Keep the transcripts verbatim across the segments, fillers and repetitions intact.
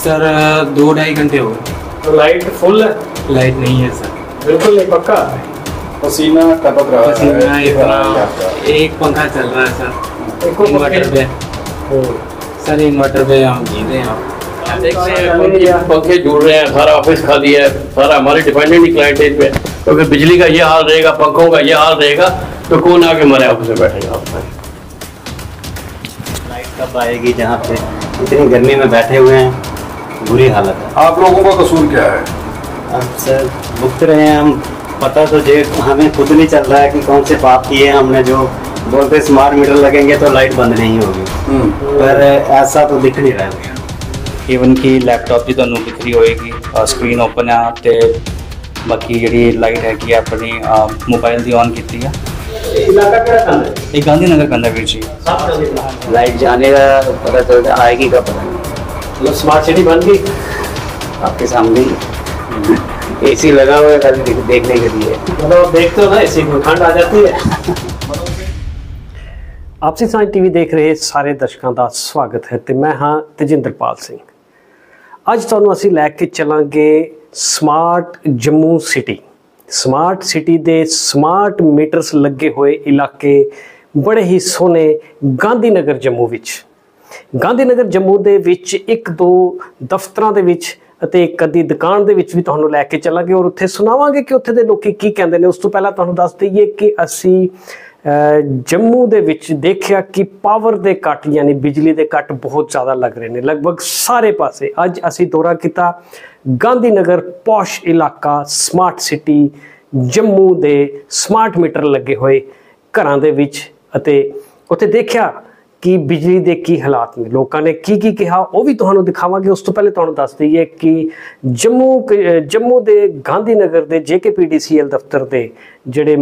Sir दो ढाई घंटे हो गए। तो लाइट फुल है? लाइट नहीं है सर, बिल्कुल नहीं, पक्का। पसीना टपक रहा पसीना है इतना। एक पंखा चल रहा है सर इन्वर्टर पे। सर इन्वर्टर पे हम जी रहे हैं। पंखे जुड़ रहे हैं, सारा ऑफिस खाली है, सारा हमारे डिपेंडेंट ही क्लाइंट है पे। तो अगर बिजली का ये हाल रहेगा, पंखों का ये हाल रहेगा, तो कौन आके हमारे ऑफिस में बैठेगा? लाइट कब आएगी? जहाँ पे इतनी गर्मी में बैठे हुए हैं, बुरी हालत है। आप लोगों का कसूर क्या है? अब सर भुगत रहे हैं हम, पता तो जे हमें खुद नहीं चल रहा है कि कौन से पाप किए हमने, जो बोलते स्मार्ट मीटर लगेंगे तो लाइट बंद नहीं होगी, पर ऐसा तो दिख नहीं रहा है। ਈਵਨ ਕਿ ਲੈਪਟਾਪ ਦੀ ਤੁਹਾਨੂੰ ਦਿਖ ਰਹੀ ਹੋਏਗੀ ਸਕਰੀਨ ਓਪਨ ਆ ਤੇ ਬਾਕੀ ਜਿਹੜੀ ਲਾਈਟ ਹੈਗੀ ਆ ਆਪਣੀ ਮੋਬਾਈਲ ਦੀ ਔਨ ਕੀਤੀ ਆ। इलाका क्या कहना है? ਇਹ ਗਾਂਧੀ ਨਗਰ ਕਹਿੰਦਾ ਵੀਰ ਜੀ। लाइट जाने का पता चल आएगी का पता नहीं, मतलब स्मार्ट सिटी बन गई आपके सामने एसी लगा हुआ है खाली देखने के लिए। मतलब आप देखते हो ना, एसी में ठंड आ जाती है। आपसी साइंस टीवी देख रहे सारे दर्शकों का स्वागत है, तो मैं हाँ तजिंदरपाल सिंह। ਅੱਜ ਤੁਹਾਨੂੰ ਅਸੀਂ ਲੈ ਕੇ ਚੱਲਾਂਗੇ smart Jammu city. Smart city ਦੇ ਸਮਾਰਟ ਮੀਟਰਸ ਲੱਗੇ ਹੋਏ ਇਲਾਕੇ ਬੜੇ ਹੀ ਸੋਹਣੇ ਗਾਂਧੀ ਨਗਰ ਜੰਮੂ ਵਿੱਚ। ਗਾਂਧੀ ਨਗਰ ਜੰਮੂ ਦੇ ਵਿੱਚ ਇੱਕ ਦੋ ਦਫ਼ਤਰਾਂ ਦੇ ਵਿੱਚ ਅਤੇ ਇੱਕ ਅੱਧੀ ਦੁਕਾਨ ਦੇ ਵਿੱਚ ਵੀ ਤੁਹਾਨੂੰ ਲੈ ਕੇ ਚੱਲਾਂਗੇ ਔਰ ਉੱਥੇ ਸੁਣਾਵਾਂਗੇ ਕਿ ਉੱਥੇ ਦੇ ਲੋਕੀ ਕੀ ਕਹਿੰਦੇ ਨੇ। ਉਸ ਤੋਂ ਪਹਿਲਾਂ ਤੁਹਾਨੂੰ ਦੱਸ ਦਈਏ ਕਿ ਅਸੀਂ ਜੰਮੂ ਦੇ ਵਿੱਚ ਦੇਖਿਆ ਕਿ ਪਾਵਰ ਦੇ ਕੱਟ ਯਾਨੀ ਬਿਜਲੀ ਦੇ ਕੱਟ ਬਹੁਤ ਜ਼ਿਆਦਾ ਲੱਗ ਰਹੇ ਨੇ ਲਗਭਗ ਸਾਰੇ ਪਾਸੇ। ਅੱਜ ਅਸੀਂ ਦੌਰਾ ਕੀਤਾ ਗਾਂਧੀ ਨਗਰ ਪੌਸ਼ ਇਲਾਕਾ ਸਮਾਰਟ ਸਿਟੀ ਜੰਮੂ ਦੇ ਸਮਾਰਟ ਮੀਟਰ ਲੱਗੇ ਹੋਏ ਘਰਾਂ ਦੇ ਵਿੱਚ ਅਤੇ ਉੱਥੇ ਦੇਖਿਆ ਕਿ ਬਿਜਲੀ ਦੇ ਕੀ ਹਾਲਾਤ ਨੇ, ਲੋਕਾਂ ਨੇ ਕੀ ਕੀ ਕਿਹਾ ਉਹ ਵੀ ਤੁਹਾਨੂੰ ਦਿਖਾਵਾਂਗੇ। ਉਸ ਤੋਂ ਪਹਿਲੇ ਤੁਹਾਨੂੰ ਦੱਸ ਦਈਏ ਕਿ ਜੰਮੂ ਜੰਮੂ ਦੇ ਗਾਂਧੀ ਨਗਰ ਦੇ ਜੇ ਕੇ ਪੀ ਡੀ ਸੀ ਐਲ ਦਫ਼ਤਰ ਦੇ ਜਿਹੜੇ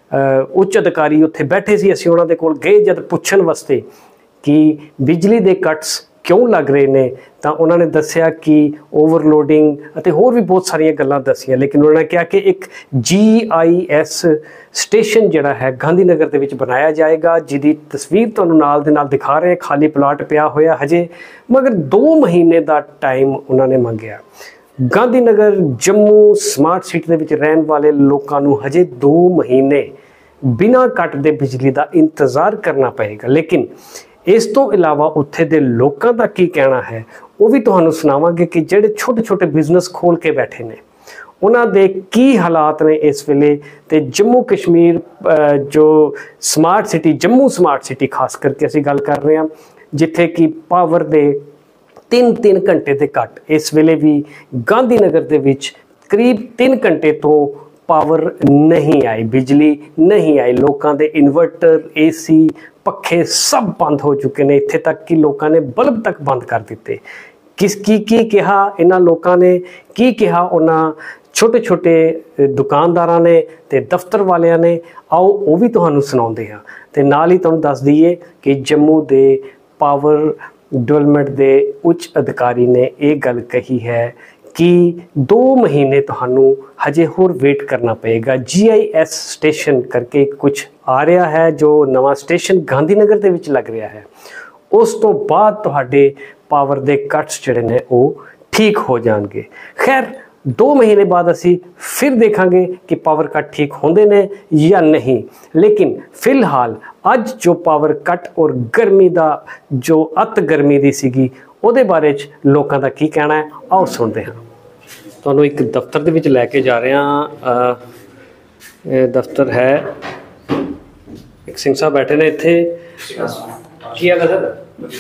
ਉੱਚ ਅਧਿਕਾਰੀ ਉੱਥੇ ਬੈਠੇ ਸੀ, ਅਸੀਂ ਉਹਨਾਂ ਦੇ ਕੋਲ ਗਏ ਜਦ ਪੁੱਛਣ ਵਾਸਤੇ ਕਿ ਬਿਜਲੀ ਦੇ ਕੱਟਸ ਕਿਉਂ ਲੱਗ ਰਹੇ ਨੇ ਤਾਂ ਉਹਨਾਂ ਨੇ ਦੱਸਿਆ ਕਿ ਓਵਰਲੋਡਿੰਗ ਅਤੇ ਹੋਰ ਵੀ ਬਹੁਤ ਸਾਰੀਆਂ ਗੱਲਾਂ ਦੱਸੀਆਂ। ਲੇਕਿਨ ਉਹਨਾਂ ਨੇ ਕਿਹਾ ਕਿ ਇੱਕ ਜੀ ਆਈ ਐਸ ਸਟੇਸ਼ਨ ਜਿਹੜਾ ਹੈ ਗਾਂਧੀ ਨਗਰ ਦੇ ਵਿੱਚ ਬਣਾਇਆ ਜਾਏਗਾ, ਜਿਹਦੀ ਤਸਵੀਰ ਤੁਹਾਨੂੰ ਨਾਲ ਦੇ ਨਾਲ ਦਿਖਾ ਰਹੇ। ਖਾਲੀ ਪਲਾਟ ਪਿਆ ਹੋਇਆ ਹਜੇ, ਮਗਰ ਦੋ ਮਹੀਨੇ ਦਾ ਟਾਈਮ ਉਹਨਾਂ ਨੇ ਮੰਗਿਆ। ਗਾਂਧੀ ਨਗਰ ਜੰਮੂ ਸਮਾਰਟ ਸਿਟੀ ਦੇ ਵਿੱਚ ਰਹਿਣ ਵਾਲੇ ਲੋਕਾਂ ਨੂੰ ਹਜੇ ਦੋ ਮਹੀਨੇ ਬਿਨਾਂ ਕੱਟ ਦੇ ਬਿਜਲੀ ਦਾ ਇੰਤਜ਼ਾਰ ਕਰਨਾ ਪਏਗਾ। ਲੇਕਿਨ ਇਸ ਤੋਂ ਇਲਾਵਾ ਉੱਥੇ ਦੇ ਲੋਕਾਂ ਦਾ ਕੀ ਕਹਿਣਾ ਹੈ ਉਹ ਵੀ ਤੁਹਾਨੂੰ ਸੁਣਾਵਾਂਗੇ ਕਿ ਜਿਹੜੇ ਛੋਟੇ ਛੋਟੇ ਬਿਜ਼ਨਸ ਖੋਲ੍ਹ ਕੇ ਬੈਠੇ ਨੇ ਉਹਨਾਂ ਦੇ ਕੀ ਹਾਲਾਤ ਨੇ ਇਸ ਵੇਲੇ। ਤੇ ਜੰਮੂ ਕਸ਼ਮੀਰ ਜੋ smart city Jammu smart city ਖਾਸ ਕਰਕੇ ਅਸੀਂ ਗੱਲ ਕਰ ਰਹੇ ਹਾਂ, ਜਿੱਥੇ ਕਿ ਪਾਵਰ ਦੇ ਤਿੰਨ ਤਿੰਨ ਘੰਟੇ ਦੇ ਕੱਟ ਇਸ ਵੇਲੇ ਵੀ ਗਾਂਧੀ ਨਗਰ ਦੇ ਵਿੱਚ ਕਰੀਬ ਤਿੰਨ ਘੰਟੇ ਤੋਂ ਪਾਵਰ ਨਹੀਂ ਆਈ, ਬਿਜਲੀ ਨਹੀਂ ਆਈ। ਲੋਕਾਂ ਦੇ ਇਨਵਰਟਰ, ਏਸੀ, ਪੱਖੇ ਸਭ ਬੰਦ ਹੋ ਚੁੱਕੇ ਨੇ, ਇੱਥੇ ਤੱਕ ਕਿ ਲੋਕਾਂ ਨੇ ਬਲਬ ਤੱਕ ਬੰਦ ਕਰ ਦਿੱਤੇ। ਕਿਸ ਕੀ ਕੀ ਕਿਹਾ ਇਹਨਾਂ ਲੋਕਾਂ ਨੇ, ਕੀ ਕਿਹਾ ਉਹਨਾਂ ਛੋਟੇ ਛੋਟੇ ਦੁਕਾਨਦਾਰਾਂ ਨੇ ਤੇ ਦਫ਼ਤਰ ਵਾਲਿਆਂ ਨੇ, ਆਓ ਉਹ ਵੀ ਤੁਹਾਨੂੰ ਸੁਣਾਉਂਦੇ ਹਾਂ। ਤੇ ਨਾਲ ਹੀ ਤੁਹਾਨੂੰ ਦੱਸ ਦਈਏ ਕਿ ਜੰਮੂ ਦੇ ਪਾਵਰ ਡਿਵੈਲਪਮੈਂਟ ਦੇ ਉੱਚ ਅਧਿਕਾਰੀ ਨੇ ਇਹ ਗੱਲ ਕਹੀ ਹੈ ਕਿ ਦੋ ਮਹੀਨੇ ਤੁਹਾਨੂੰ ਹਜੇ ਹੋਰ ਵੇਟ ਕਰਨਾ ਪਏਗਾ। ਜੀ ਆਈ ਐਸ ਸਟੇਸ਼ਨ ਕਰਕੇ ਕੁਛ ਆ ਰਿਹਾ ਹੈ, ਜੋ ਨਵਾਂ ਸਟੇਸ਼ਨ ਗਾਂਧੀ ਨਗਰ ਦੇ ਵਿੱਚ ਲੱਗ ਰਿਹਾ ਹੈ। ਉਸ ਤੋਂ ਬਾਅਦ ਤੁਹਾਡੇ ਪਾਵਰ ਦੇ ਕੱਟਸ ਜਿਹੜੇ ਨੇ ਉਹ ਠੀਕ ਹੋ ਜਾਣਗੇ। ਖੈਰ ਦੋ ਮਹੀਨੇ ਬਾਅਦ ਅਸੀਂ ਫਿਰ ਦੇਖਾਂਗੇ ਕਿ ਪਾਵਰ ਕੱਟ ਠੀਕ ਹੁੰਦੇ ਨੇ ਜਾਂ ਨਹੀਂ। ਲੇਕਿਨ ਫਿਲਹਾਲ ਅੱਜ ਜੋ ਪਾਵਰ ਕੱਟ ਔਰ ਗਰਮੀ ਦਾ ਜੋ ਅਤ ਗਰਮੀ ਦੀ ਸੀਗੀ ਉਹਦੇ ਬਾਰੇ 'ਚ ਲੋਕਾਂ ਦਾ ਕੀ ਕਹਿਣਾ ਹੈ ਆਓ ਸੁਣਦੇ ਹਾਂ। ਤੁਹਾਨੂੰ ਇੱਕ ਦਫ਼ਤਰ ਦੇ ਵਿੱਚ ਲੈ ਕੇ ਜਾ ਰਹੇ ਹਾਂ। ਇਹ ਦਫ਼ਤਰ ਹੈ, ਇੱਕ ਸਿੰਘ ਸਾਹਿਬ ਬੈਠੇ ਨੇ ਇੱਥੇ। ਕੀ ਹਾਲ ਹੈ ਸਰ?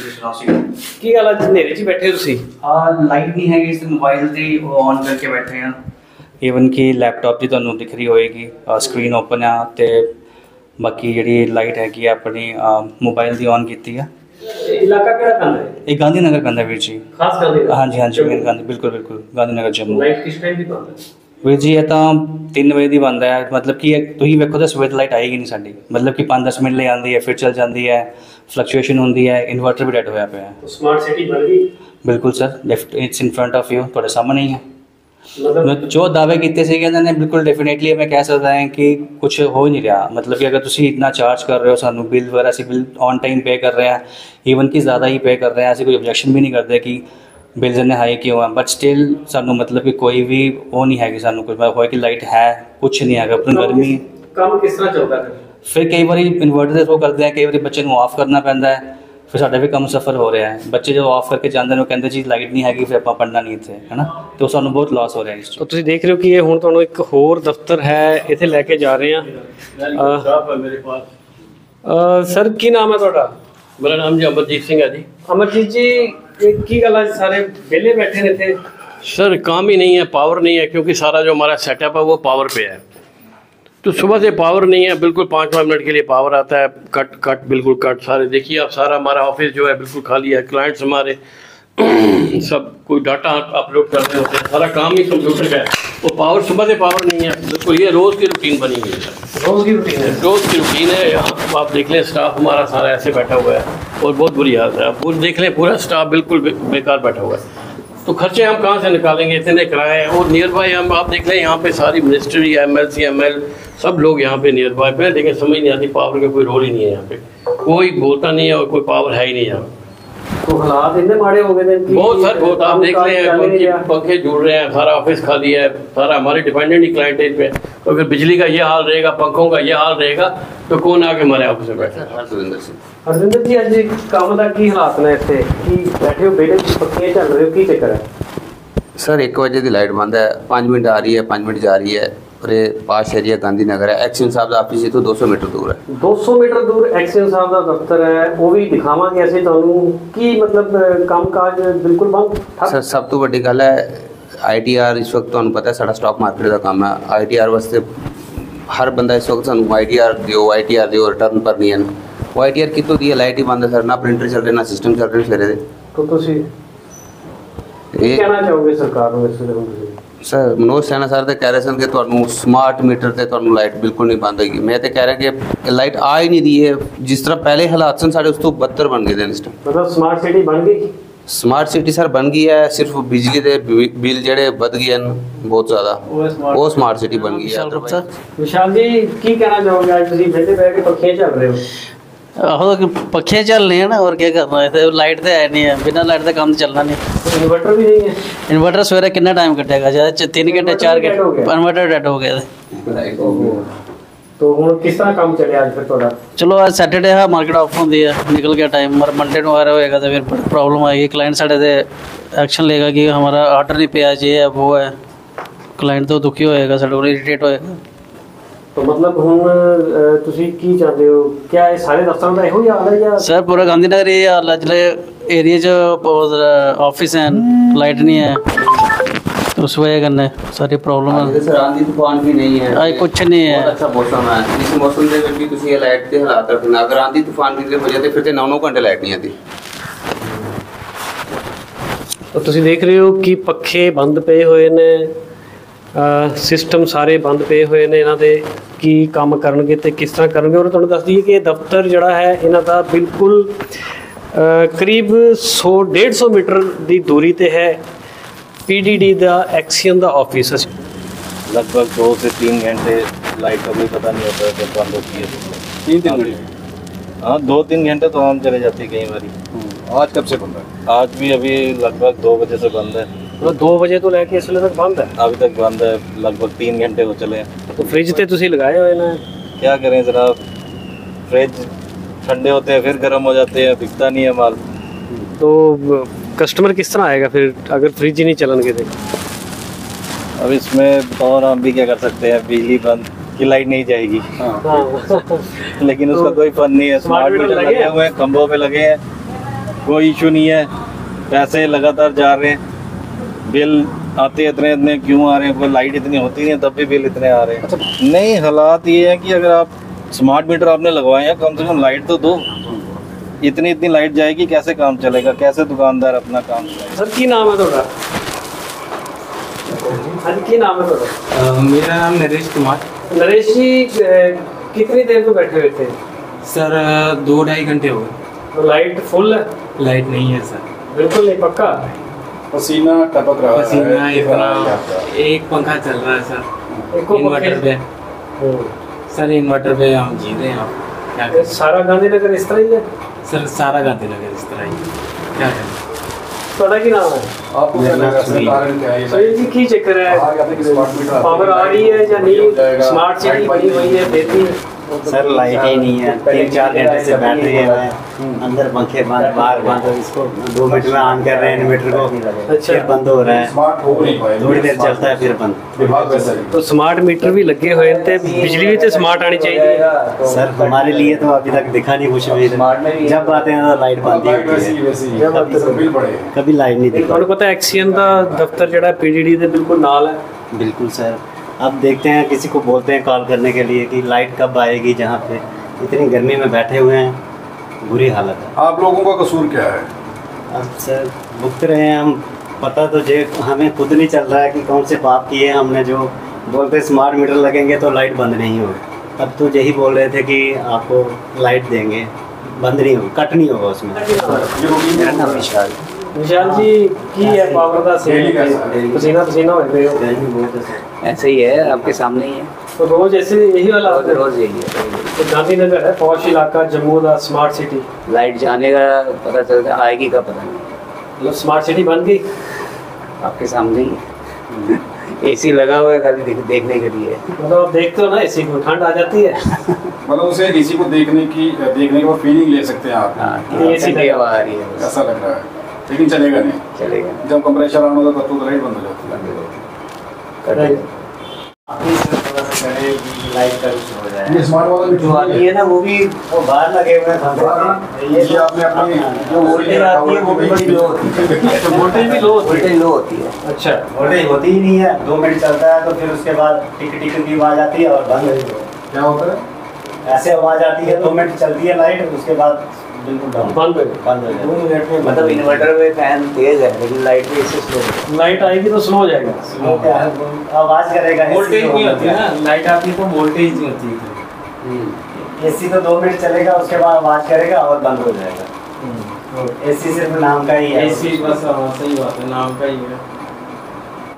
ਕੀ ਗੱਲ ਅੱਜ ਹਨੇਰੇ 'ਚ ਬੈਠੇ ਤੁਸੀਂ? ਹਾਂ ਲਾਈਟ ਨਹੀਂ ਹੈਗੀ ਇਸ ਮੋਬਾਈਲ ਤੇ ਔਨ ਕਰਕੇ ਬੈਠੇ ਆ। ਈਵਨ ਕਿ ਲੈਪਟਾਪ ਦੀ ਤੁਹਾਨੂੰ ਦਿਖ ਰਹੀ ਹੋਏਗੀ ਸਕਰੀਨ ਓਪਨ ਆ ਤੇ ਬਾਕੀ ਜਿਹੜੀ ਲਾਈਟ ਹੈਗੀ ਆ ਆਪਣੀ ਮੋਬਾਈਲ ਦੀ ਔਨ ਕੀਤੀ ਆ। ਇਲਾਕਾ ਕਿਹੜਾ ਪੈਂਦਾ ਹੈ? ਇਹ ਗਾਂਧੀ ਨਗਰ ਪੈਂਦਾ ਵੀਰ ਜੀ। ਖਾਸ ਗਾਂਧੀ? ਹਾਂਜੀ ਹਾਂਜੀ ਮੇਨ ਗਾਂਧੀ, ਬਿਲਕੁਲ ਬਿਲਕੁਲ ਗਾਂਧੀ ਨਗਰ ਜੰਮੂ। ਲਾਈਟ ਕਿਸ ਟਾਈਮ ਦੀ ਬੰਦ ਹੈ ਵੀਰ ਜੀ? ਇਹ ਤਾਂ ਤਿੰਨ ਵਜੇ ਦੀ ਬੰਦ ਹੈ। ਮਤਲਬ ਕਿ ਤੁਸੀਂ ਵੇਖੋ ਤਾਂ ਸਵੇਰ ਲਾਈਟ ਆਏਗੀ ਨਹੀਂ ਸਾਡੀ, ਮਤਲਬ ਕਿ ਪੰਜ ਦਸ ਮਿੰਟ ਲਈ ਆਉਂਦੀ ਹੈ ਫਿਰ ਚੱਲ ਜਾਂਦੀ ਹੈ, ਫਲਕਚੁਏਸ਼ਨ ਹੁੰਦੀ ਹੈ। ਇਨਵਰਟਰ ਵੀ ਡੈਡ ਹੋਇਆ ਪਿਆ ਹੈ। ਸਮਾਰਟ ਸਿਟੀ ਬਣ ਗਈ? ਬਿਲਕੁਲ sir, it's in front of you, ਤੁਹਾਡੇ ਸਾਹਮਣੇ ਹੀ ਹੈ। मतलब जो दावे किए थे इन्होंने बिल्कुल डेफिनेटली मैं कह सकता है कि कुछ हो ही नहीं रहा। मतलब कि अगर तुम इतना चार्ज कर रहे हो सानू बिल वगैरह, असी बिल ऑन टाइम पे कर रहे हैं, ईवन कि ज़्यादा ही पे कर रहे हैं, ऐसे कोई ऑब्जेक्शन भी नहीं करते कि ਬਿਲਸ ਇੰਨੇ ਹਾਈ ਕਿਉਂ ਆ, ਬਟ ਸਟਿਲ ਸਾਨੂੰ ਮਤਲਬ ਕਿ ਕੋਈ ਵੀ ਉਹ ਨਹੀਂ ਹੈ ਕਿ ਸਾਨੂੰ ਕੁਝ ਹੋਇਆ ਕਿ ਲਾਈਟ ਹੈ, ਕੁਛ ਨਹੀਂ ਹੈਗਾ। ਆਪਣੀ ਗਰਮੀ ਕੰਮ ਕਿਸ ਤਰ੍ਹਾਂ ਚੱਲਦਾ ਫਿਰ? ਫਿਰ ਕਈ ਵਾਰੀ ਇਨਵਰਟਰ ਦੇ ਥਰੂ ਕਰਦੇ ਆ, ਕਈ ਵਾਰੀ ਬੱਚੇ ਨੂੰ ਆਫ ਕਰਨਾ ਪੈਂਦਾ ਹੈ, ਫਿਰ ਸਾਡਾ ਵੀ ਕੰਮ ਸਫਰ ਹੋ ਰਿਹਾ ਹੈ। ਬੱਚੇ ਜਦੋਂ ਆਫ ਕਰਕੇ ਜਾਂਦੇ ਨੇ ਉਹ ਕਹਿੰਦੇ ਜੀ ਲਾਈਟ ਨਹੀਂ ਹੈਗੀ, ਫਿਰ ਆਪਾਂ ਪੜ੍ਹਨਾ ਨਹੀਂ ਇੱਥੇ, ਹੈ ਨਾ, ਤੇ ਉਹ ਸਾਨੂੰ ਬਹੁਤ ਲਾਸ ਹੋ ਰਿਹਾ ਇਸ ਤਾਂ ਤੁਸੀਂ ਦੇਖ ਰਹੇ ਹੋ ਕਿ ਇਹ ਹੁਣ ਤੁਹਾਨੂੰ ਇੱਕ ਹੋਰ ਦਫ਼ਤਰ ਹੈ, ਇੱਥੇ ਲੈ ਕੇ ਜਾ ਰਹੇ ਹਾਂ। ਮੇਰੇ ਪਾਸ ਅਹ ਸਰ ਕੀ ਨਾਮ ਹੈ ਤੁਹਾਡਾ? ਮੇਰਾ ਨਾਮ ਜੀ ਅਮਰਜੀਤ ਸਿੰਘ ਹੈ ਜੀ। ਅਮਰਜੀਤ ਜੀ, ਇਹ ਕੀ ਗੱਲ ਹੈ ਸਾਰੇ ਵਿਹਲੇ बैठे ਨੇ ਇੱਥੇ? सर काम ही नहीं है, पावर नहीं है, क्योंकि सारा जो हमारा सेटअप है वो पावर पे है। तो सुबह से पावर नहीं है, बिल्कुल पाँच पाँच मिनट के लिए पावर आता है, कट कट बिल्कुल कट सारे। देखिए आप सारा हमारा ऑफिस जो है बिल्कुल खाली है, क्लाइंट्स हमारे सब कोई डाटा अपलोड कर रहे होते हैं, सारा काम ही कंप्यूटर का है। वो पावर सुबह से पावर नहीं है, बिल्कुल ये रोज़ की रूटीन बनी हुई है। रोज़ की रूटीन है? रोज़ की रूटीन है। यहाँ आप देख लें स्टाफ हमारा सारा ऐसे बैठा हुआ है और बहुत बुरी हालत है। आप पूरा देख लें, पूरा स्टाफ बिल्कुल बे, बेकार बैठा हुआ है। तो खर्चे हम कहाँ से निकालेंगे, इतने किराए हैं। और नियर बाई हम आप देख लें यहाँ पे सारी ministry, M L C, M L सब लोग यहाँ पे नियर बाई पे, लेकिन समझ नहीं आती, पावर का कोई रोल ही नहीं है यहाँ पे, कोई बोलता नहीं है और कोई पावर है ही नहीं यहाँ। तो हालात इतने माड़े हो गए थे कि बहुत सर बहुत, आप देख रहे हैं पंखे पंखे जुड़ रहे हैं, सारा ऑफिस खाली है, सारा हमारे डिपेंडेंट ही क्लाइंट पे। तो अगर बिजली का ये हाल रहेगा, पंखों का ये हाल रहेगा, तो कौन आके हमारे ऑफिस में बैठे? हरजिंदर सिंह। हरजिंदर जी, अज काम का की हालात ने इत्थे कि बैठे हो बेड़े पक्के चल रहे हो, की चक्कर है? सर एक बजे की लाइट बंद है, पाँच मिनट आ रही है, पाँच मिनट जा रही है। और ये पास एरिया गांधी नगर है, एक्शन साहब का ऑफिस तो दो सौ मीटर दूर है। दो सौ मीटर दूर एक्शन साहब का दफ्तर है, वो भी दिखावांगे ਅਸੀਂ ਤੁਹਾਨੂੰ ਕੀ मतलब कामकाज बिल्कुल बंद? सर सब तो बड़ी गल है आई टी आर इस वक्त ਤੁਹਾਨੂੰ पता है साਡਾ स्टॉक मार्केट का काम है। आई टी आर वास्ते हर बंदा इस वक्त ਸਾਨੂੰ आई टी आर ਦਿਓ आई टी आर ਦਿਓ, रिटर्न पर नहीं है। वो आई टी आर कितों दी है? लाइट ही बंद है सर, ना प्रिंटर चल रहे ना सिस्टम चल रहे सवेरे दे। तो ਤੁਸੀਂ ਇਹ ਕਹਿਣਾ ਚਾਹੋਗੇ ਸਰਕਾਰ ਨੂੰ ਇਸ ਵੇਲੇ ਹੁਣ ਤੁਸੀਂ? सर मनोज सैना सर तो कह रहे सन कि ਤੁਹਾਨੂੰ स्मार्ट मीटर से ਤੁਹਾਨੂੰ लाइट बिल्कुल नहीं बंद होगी। मैं तो कह रहा कि लाइट आ ही नहीं दी है, जिस तरह पहले हालात सन साढ़े उस तो बदतर बन गए इस टाइम। मतलब स्मार्ट सिटी बन गई? स्मार्ट सिटी सर बन गई है, सिर्फ बिजली के बिल जेडे वध गए हैं बहुत ज़्यादा, वो स्मार्ट सिटी बन गई है। विशाल जी की कहना चाहोगे? आज तुम बेटे बैठ के पखियां चल रहे हो? आहो पखे चल रहे हैं ना, और क्या करना है, लाइट तो है नहीं है, बिना लाइट का काम चलना नहीं। तो इन्वर्टर भी नहीं है? इन्वर्टर सवेरे कितना टाइम कटेगा? ज्यादा तीन घंटे चार घंटे इन्वर्टर डेड हो गया था। तो हुण किस तरह काम चले आज फिर थोड़ा? चलो आज सैटरडे है, मार्केट ऑफ होंदी है, निकल गया टाइम, मगर मंडे को आ रहा होएगा तो फिर बड़ी प्रॉब्लम आएगी। क्लाइंट साढ़े से एक्शन लेगा कि हमारा ऑर्डर नहीं पे आज, ये है वो है, क्लाइंट तो दुखी होएगा, साढ़े को इरिटेट होएगा। तो मतलब हुण तुसी की चाहते हो? क्या ये सारे दफ्तरों का इहो ही हाल है या? सर पूरा गांधीनगर ये हाल है, जिले एरिया च ऑफिस हैं, लाइट नहीं है, तो उस वजह कन्नै सारी प्रॉब्लम है। सर आंधी तूफान भी नहीं है, आज कुछ नहीं है, बहुत अच्छा मौसम है। इस मौसम ਦੇ ਵਿੱਚ ਵੀ ਤੁਸੀਂ ਇਹ ਲਾਈਟ ਦੇ ਹਾਲਾਤ ਰੱਖਣਾ, ਅਗਰ ਆਂधी ਤੂਫਾਨ ਦੀ ਵਜ੍ਹਾ ਤੇ ਫਿਰ ਤੇ नौ नौ घंटे ਲਾਈਟ ਨਹੀਂ ਆਉਂਦੀ। तो ਤੁਸੀਂ ਦੇਖ ਰਹੇ ਹੋ ਕਿ ਪੱਖੇ ਬੰਦ ਪਏ ਹੋਏ ਨੇ, ਸਿਸਟਮ ਸਾਰੇ ਬੰਦ ਪਏ ਹੋਏ ਨੇ, ਇਹਨਾਂ ਦੇ ਕੀ ਕੰਮ ਕਰਨਗੇ ਤੇ ਕਿਸ ਤਰ੍ਹਾਂ ਕਰਨਗੇ। ਔਰ ਤੁਹਾਨੂੰ ਦੱਸ ਦਈਏ ਕਿ ਇਹ ਦਫ਼ਤਰ ਜਿਹੜਾ ਹੈ ਇਹਨਾਂ ਦਾ ਬਿਲਕੁਲ ਕਰੀਬ सौ डेढ़ सौ मीटर ਦੀ ਦੂਰੀ ਤੇ ਹੈ पी डी डी का एक्सियन का ऑफिस। लगभग दो से तीन घंटे लाइट का कोई पता नहीं होता है जब बंद होती है। तीन तीन घंटे हाँ दो तीन घंटे तो हम चले जाते हैं कई बार। आज कब से बंद है? आज भी अभी लगभग दो बजे से बंद है। मतलब दो बजे तो लेके इस वेले तक बंद है? अभी तक बंद है, लगभग तीन घंटे हो चले हैं। तो फ्रिज तो तुसी लगाए हुए ना? क्या करें जनाब, फ्रिज ठंडे होते हैं फिर गर्म हो जाते हैं, बिकता नहीं है माल। तो कस्टमर किस तरह आएगा फिर अगर फ्रिज ही नहीं चलेंगे तो? अब इसमें बताओ ना, हम भी क्या कर सकते हैं, बिजली बंद की लाइट नहीं जाएगी। हाँ। लेकिन उसका कोई फन नहीं है। स्मार्ट मीटर लगे हुए हैं, खंभों पे लगे हैं, कोई इशू नहीं है, पैसे लगातार जा रहे हैं, बिल आते इतने इतने क्यों आ रहे हैं? कोई लाइट इतनी होती नहीं है तब भी बिल इतने आ रहे हैं। नहीं, हालात ये है कि अगर आप स्मार्ट मीटर आपने लगवाए हैं, कम से कम लाइट तो दो। इतनी इतनी लाइट जाएगी, कैसे काम चलेगा, कैसे दुकानदार अपना काम चलाएगा? सर की नाम है ਤੁਹਾਡਾ? हाँ जी, की नाम है ਤੁਹਾਡਾ? मेरा नाम नरेश कुमार। नरेश जी कितनी देर को बैठे हुए थे? सर दो ढाई घंटे हो गए। तो लाइट फुल है? लाइट नहीं है सर, बिल्कुल नहीं, पक्का? पसीना टपक रहा पसीना है। इतना, एक पंखा चल रहा है सर एको इन्वर्टर पे। हम्म। सर इन्वर्टर पे हम जी रहे हैं, क्या ये करें? सारा गांधीनगर इस तरह ही है? सर सारा गांधीनगर इस तरह ही, क्या करें? ਤੁਹਾਡਾ ਕੀ ਨਾਮ ਹੈ? आपको क्या लग रहा है इसका कारण क्या है? ਸੁਨੀਲ ਜੀ ਕੀ ਚੱਕਰ ਹੈ? बाहर कहते हैं कि स्मार्ट मीटर आते पावर हैं, आ रही है या नहीं? जाएगा, स्मार्ट सिटी लाइट बनी हुई है, देती है। सर लाइट ही नहीं है, तीन चार घंटे से बैठ रही है मैं अंदर पंखे बंद बाहर बंद, इसको दो मिनट में ऑन कर रहे हैं इन्वर्टर को, अच्छा। फिर बंद हो रहा है, स्मार्ट हो नहीं पाए थोड़ी देर चलता है फिर बंद। विभाग वैसा ही तो स्मार्ट मीटर भी लगे हुए हैं, ते बिजली भी तो स्मार्ट आनी चाहिए। सर हमारे लिए तो अभी तक दिखा नहीं कुछ भी, जब आते हैं तो लाइट बंद ही लाइट होती वैसी है, वैसी कभी बिल बढ़े कभी लाइट नहीं दिखा। ਤੁਹਾਨੂੰ ਪਤਾ ਐਕਸੀਅਨ ਦਾ ਦਫ਼ਤਰ ਜਿਹੜਾ ਪੀਡੀਡੀ ਦੇ ਬਿਲਕੁਲ ਨਾਲ ਹੈ। बिल्कुल सर, अब देखते हैं किसी को बोलते हैं कॉल करने के लिए कि लाइट कब आएगी, जहाँ पे इतनी गर्मी में बैठे हुए हैं, बुरी हालत है। आप लोगों का कसूर क्या है? अब सर भुगत रहे हैं हम, पता तो जे हमें खुद नहीं चल रहा है कि कौन से पाप किए हैं हमने, जो बोलते स्मार्ट मीटर लगेंगे तो लाइट बंद नहीं होगी। अब तो यही बोल रहे थे कि आपको लाइट देंगे, बंद नहीं होगा, कट नहीं होगा उसमें। मेरा नाम विशाल। विशाल जी की है पावर का सेल, पसीना पसीना हो गए हो। गर्मी बहुत है सर। ऐसे ही है, आपके सामने ही है, तो रोज ऐसे यही वाला रोज होता है। रोज यही है। तो गांधीनगर है पौष इलाका, जम्मू का स्मार्ट सिटी, लाइट जाने का पता चलता है, आएगी का पता नहीं, मतलब स्मार्ट सिटी बन गई। आपके सामने ही है। एसी लगा हुआ है खाली देख, देखने के लिए। मतलब आप देखते हो ना एसी को, ठंड आ जाती है। मतलब उसे इसी को देखने की देखने के बाद फीलिंग ले सकते हैं आप, हाँ, एसी ठंडी हवा आ रही है, ऐसा लग रहा है, लेकिन चलेगा नहीं। चलेगा जब कंप्रेशर ऑन होता तब तो लाइट बंद हो जाती है। करेगा। लाइट का कुछ हो जाए, ये स्मार्ट वाला जो आती है ना वो भी वो बाहर लगे हुए हैं, ये ये आपने अपनी जो वोल्टेज आती है वो भी बड़ी लो होती है, वोल्टेज भी लो होती है। वोल्टेज लो होती है। अच्छा, वोल्टेज होती ही नहीं है, दो मिनट चलता है तो फिर उसके बाद टिक टिक की आवाज़ आती है और बंद हो जाती है। क्या होता है? ऐसे आवाज़ आती है, दो मिनट चलती है लाइट, उसके बाद बिल्कुल डाउन बंद हो गई। बंद हो जाती है। मतलब इन्वर्टर में फैन तेज है लेकिन लाइट भी इससे स्लो है। लाइट आएगी तो स्लो हो जाएगा। वो क्या है, आवाज़ करेगा, वोल्टेज नहीं होती है ना, लाइट आती है तो वोल्टेज नहीं होती है। एसी तो दो मिनट चलेगा, उसके बाद आवाज़ करेगा और बंद हो जाएगा। एसी सिर्फ नाम का ही है। एसी बस हाँ, सही बात है, नाम का ही है।